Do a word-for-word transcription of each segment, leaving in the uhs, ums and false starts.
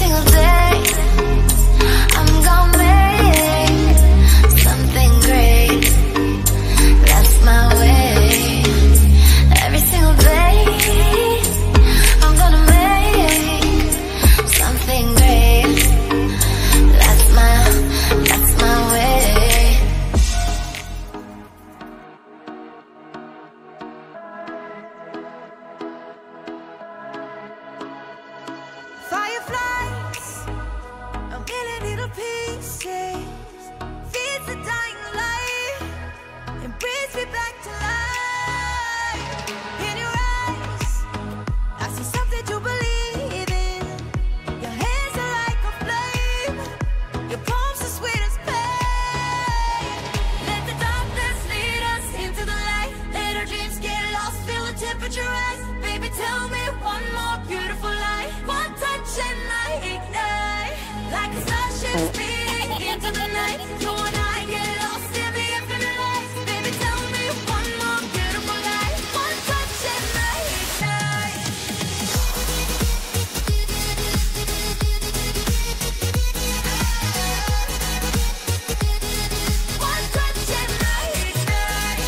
single day I'm gonna make something great. That's my way. Every single day I'm gonna make something great. That's my, that's my way. Fireflies, a million little pieces, feeds the dying light and brings me back to life. In your eyes, I see something to believe in. Your hands are like a flame, your palms are sweet as pain. Let the darkness lead us into the light. Let our dreams get lost, feel the temperature rise. Baby, tell me one more beautiful lie. One touch and I ignite, like a starship speeding into the night. You and I get lost in the infinite light. Baby, tell me one more beautiful lie. One touch and I ignite. One touch and I ignite.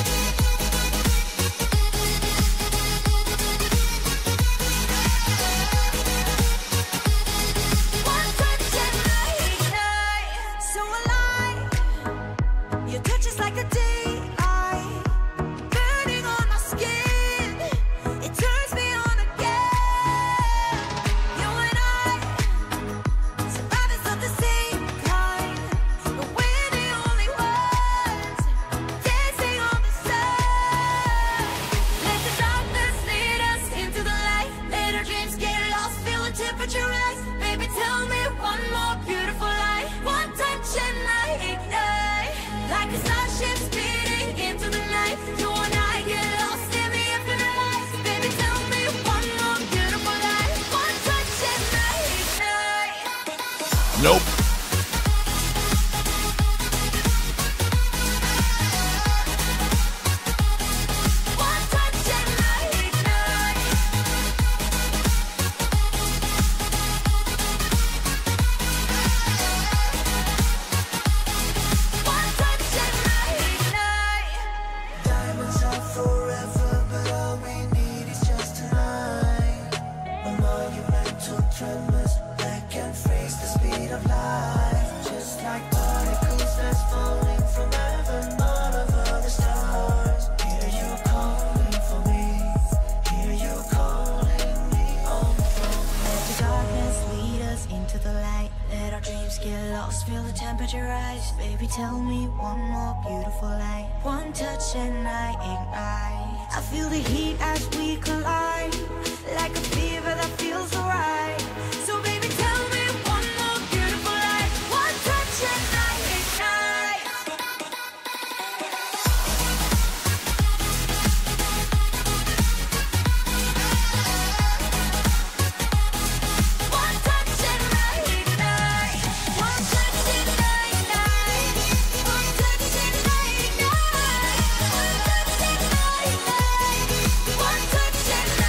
One touch and I ignite. So alive, your touch is like a daylight, burning on my skin. It turns me on again. You and I, survivors of the same kind, but we're the only ones dancing on the side. Let the darkness lead us into the light. Let our dreams get lost, feel the temperature rise. Baby, tell me one more beautiful lie. One touch and I ignite, like a starship speeding into the night. You and I get lost in the infinite light. Baby, tell me one more beautiful lie. One touch and I ignite. Nope. One touch and I ignite. One touch and I ignite. Diamonds are forever, but all we need is just tonight. A monumental tremors that can freeze the speed of light. Just like particles that's falling from heaven, all over the stars. Hear you calling for me, hear you calling me home from. Let the darkness lead us into the light. Let our dreams get lost, feel the temperature rise. Baby, tell me one more beautiful lie. One touch and I ignite. I feel the heat as we collide, like a fever that feels alright. So baby, tell me one more beautiful lie. One touch and I ignite. One touch and I ignite. One touch and I ignite. One touch and I ignite. One touch and I ignite. One touch and I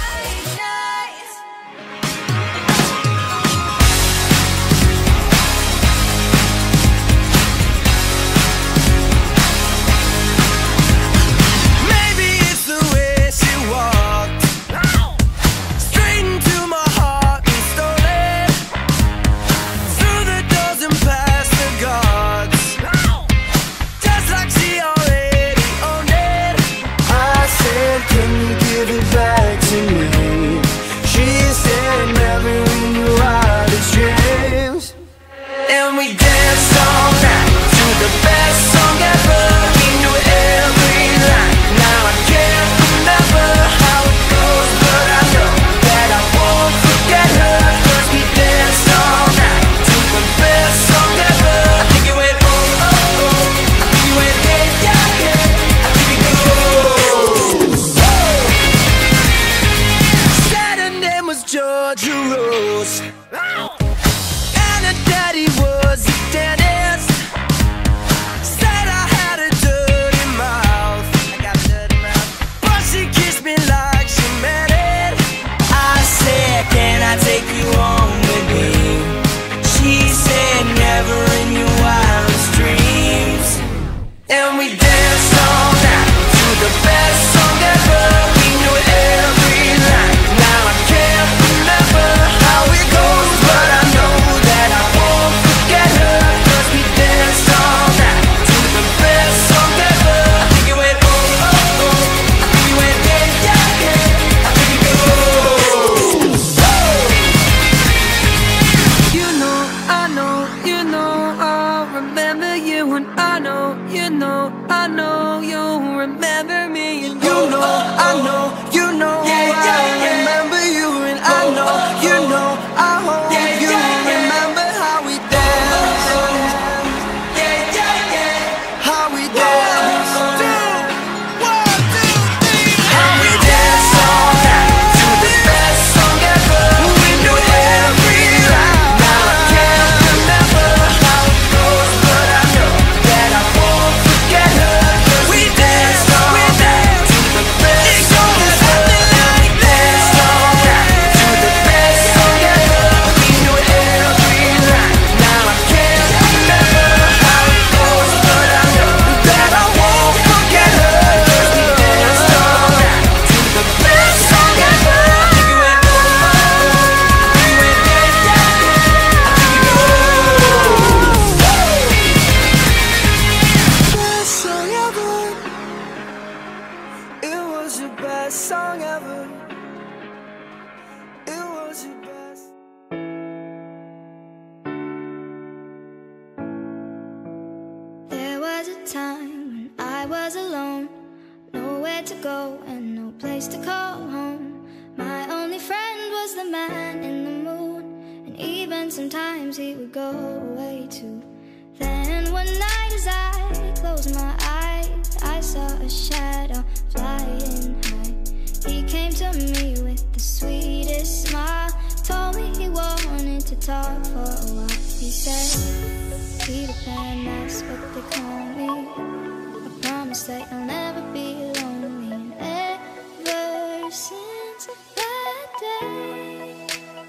go and no place to call home. My only friend was the man in the moon, and even sometimes he would go away too. Then one night as I closed my eyes, I saw a shadow flying high. He came to me with the sweetest smile, told me he wanted to talk for a while. He said, Peter Pan, that's what they call me. I promise that you'll never be lonely. And ever since that day,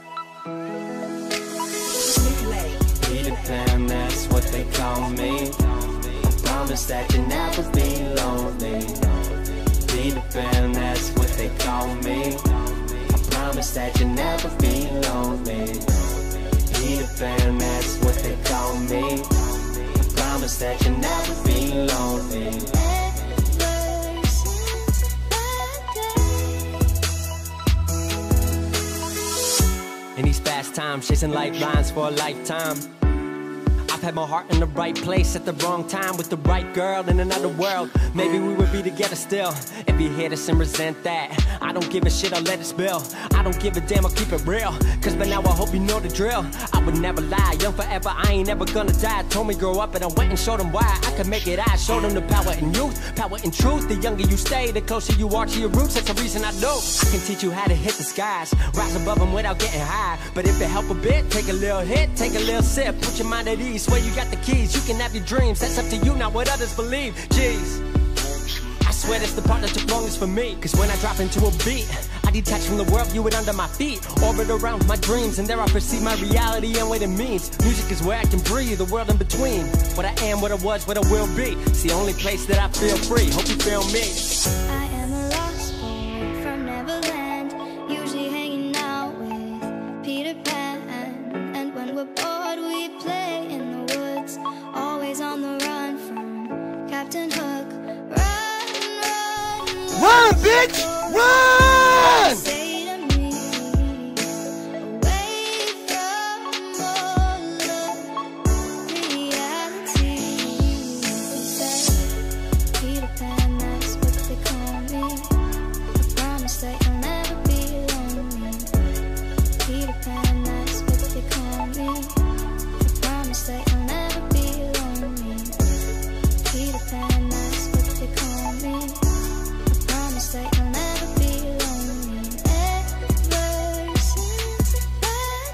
Peter Pan, that's what they call me. I promise that you'll never be lonely. Peter Pan, that's what they call me. I promise that you'll never be lonely. Peter Pan, that's what they call me. I promise that you'll never be lonely. ever since that day. In these fast times, chasing lifelines for a lifetime, I've had my heart in the right place at the wrong time with the right girl in another world. Maybe we would be together still. If you hear this and resent that, I don't give a shit, I'll let it spill. I don't give a damn, I'll keep it real. Cause by now I hope you know the drill. I would never lie, young forever, I ain't never gonna die. Told me grow up and I went and showed them why I could make it. I showed them the power in youth, power in truth. The younger you stay, the closer you are to your roots. That's the reason I know I can teach you how to hit the skies, rise above them without getting high. But if it help a bit, take a little hit, take a little sip, put your mind at ease. Swear you got the keys, you can have your dreams. That's up to you, not what others believe. Jeez, I swear that's the part that's the wrongest for me. Cause when I drop into a beat, I detach from the world, view it under my feet. Orbit around my dreams, and there I perceive my reality and what it means. Music is where I can breathe, the world in between. What I am, what I was, what I will be. It's the only place that I feel free, hope you feel me. I am a lost boy from Neverland, usually hanging out with Peter Pan. And when we're bored we play in the woods, always on the run from Captain Hook. Run, run, Run, bitch! Run! say to me, away from all of reality. He said, Peter Pan, that's what they call me. I promise that you'll never be lonely. Peter Pan, that's what they call me. I promise that you'll never be lonely. Peter Pan, that's what they call me. I promise that you'll never be lonely. Ever since that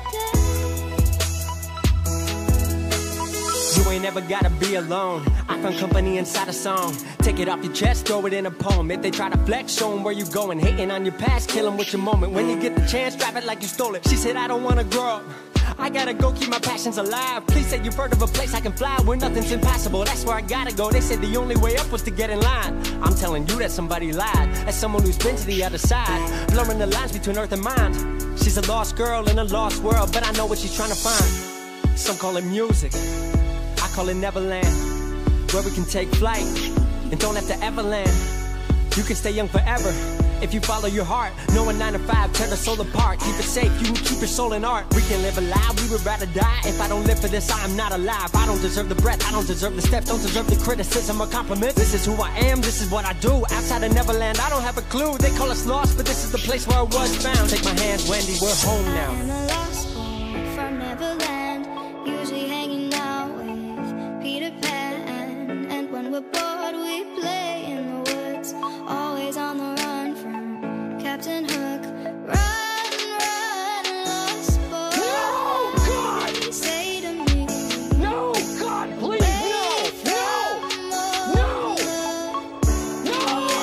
day. You ain't never gotta be alone. I found company inside a song. Take it off your chest, throw it in a poem. If they try to flex, show them where you going. Hating on your past, kill them with your moment. When you get the chance, drive it like you stole it. She said I don't wanna grow up, I gotta go keep my passions alive. Please say you've heard of a place I can fly where nothing's impossible. That's where I gotta go. They said the only way up was to get in line. I'm telling you that somebody lied. As someone who's been to the other side, blurring the lines between earth and mind. She's a lost girl in a lost world, but I know what she's trying to find. Some call it music, I call it Neverland, where we can take flight and don't have to ever land. You can stay young forever if you follow your heart. No one nine to five, tear the soul apart. Keep it safe, you can keep your soul in art. We can live alive, we would rather die. If I don't live for this, I am not alive. I don't deserve the breath, I don't deserve the steps, don't deserve the criticism or compliments. This is who I am, this is what I do. Outside of Neverland, I don't have a clue. They call us lost, but this is the place where I was found. Take my hand, Wendy, we're home now. I am a lost boy from Neverland, usually hanging out with Peter Pan. And when we're bored we play in the woods, always on the run from Captain Hook. Run, run, lost boy. No, God! Say to me, No, God, please, no, no, no,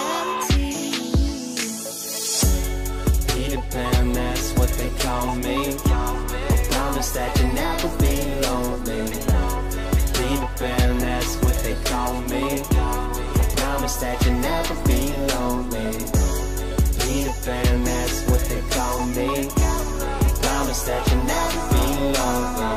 Peter Pan, that's what they call me. I promise that you'll never be lonely. Peter Pan, that's what they call me. I promise that you'll never be lonely. Peter Pan, that's what they call me. I promise that you'll never be lonely.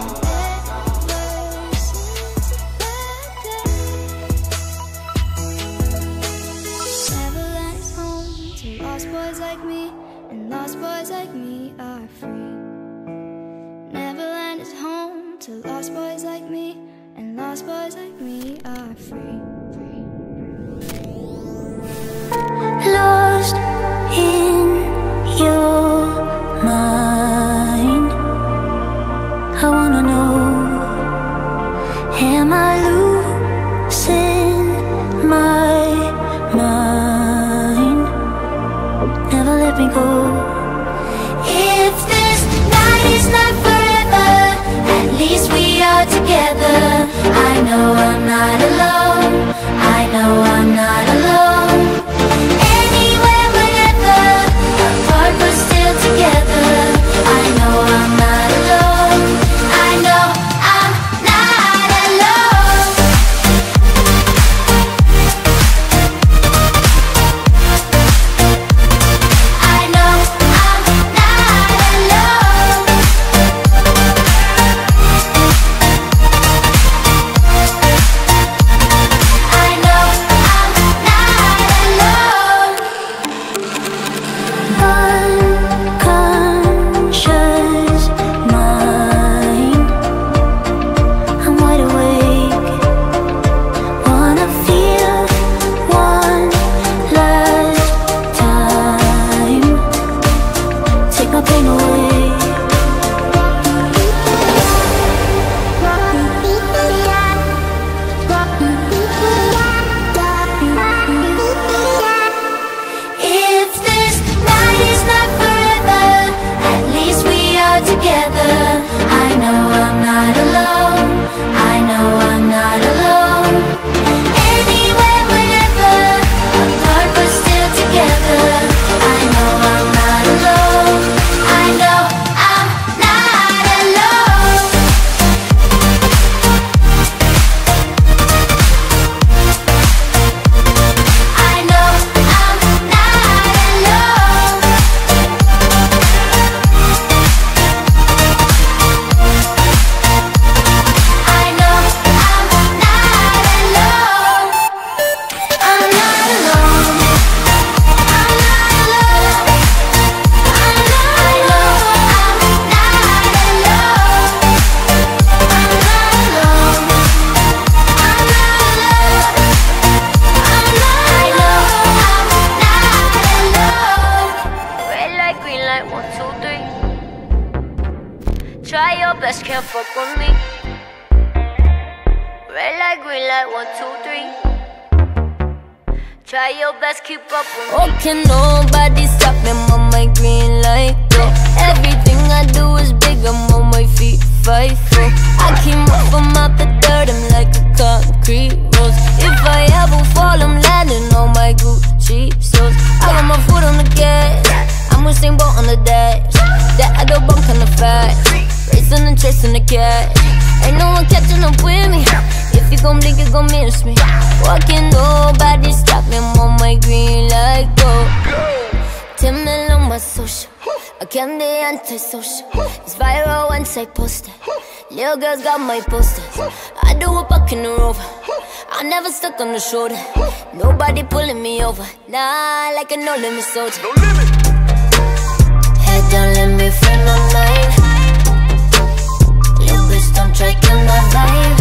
Neverland is home to lost boys like me, and lost boys like me are free. Neverland is home to lost boys like me, and lost boys like me are free. Lord never let me go. If this night is not forever, at least we are together. I know I'm not alone, I know I'm not alone. Anywhere, whenever, apart but still together. I know I'm not alone, I know I'm not alone. I know I'm not alone. I know I'm not alone. Unconscious mind, I'm wide awake. Wanna feel one last time. Take my pain away. If this night is not forever, at least we are together. I know I'm not alone, I know I'm not alone. Anywhere, whenever, apart but still together. I know I'm not alone, I know I'm not alone. I know I'm not alone. I know I'm not alone. I'm not alone. I'm not alone. I know I'm not alone. I'm not alone. I'm not alone. I'm not alone. Red light, green light, one, two, three. Try your best, can't fuck with me. Red light, green light, one, two, three. Try your best, keep up with me. Oh, can nobody stop me? I'm on my green light, go. Everything I do is big, I'm on my feet, fight for. I came up from out the dirt, I'm like a concrete rose. If I ever fall, I'm landing on my Gucci shoes. I got my foot on the gas, I'm Usain Bolt on the dash. That other bump kinda fast, racing and chasing the cash. Ain't no one catching up with me. If you gon' blink, you gon' miss me. Why can nobody stop me? I'm on my green light, go. ten mil on my social, I can't be anti-social. It's viral once I post it. Little girls got my posters. I do a buck in the rover, I never stuck on the shoulder. Nobody pulling me over, nah, like a no-limit soldier. Head down, let me free my mind. Little bitch, don't try kill my vibe.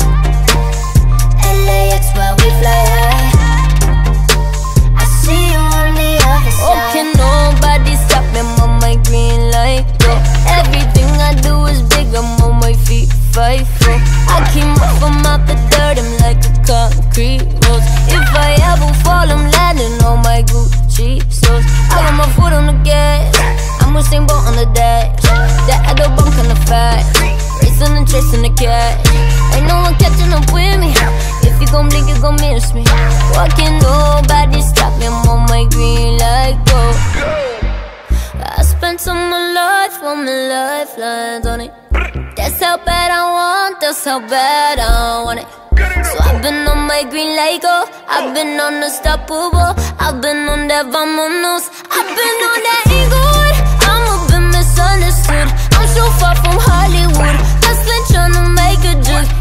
L A X where we fly high. I see you on the other side. Oh, can nobody stop me? I'm on my green light, go. Everything I do is big, I'm on my feet, fight for. I came up from out the dirt, I'm like a concrete rose. If I ever fall, I'm landing on my Gucci shoes. I got my foot on the gas, I'm Usain Bolt on the dash. That other bump kinda fast, racing and chasing the cash. Ain't no one catching up with me. If you gon' blink, you gon' miss me. Why can nobody stop me? I'm on my green light, go. I spent all my life on my lifelines on it. That's how bad I want, that's how bad I want it. So I've been on my green light, go. I've been on unstoppable, I've been on that vamonos. I've been on that Inglewood, I'm a bit misunderstood. I'm so far from Hollywood, hustling tryna make a jig.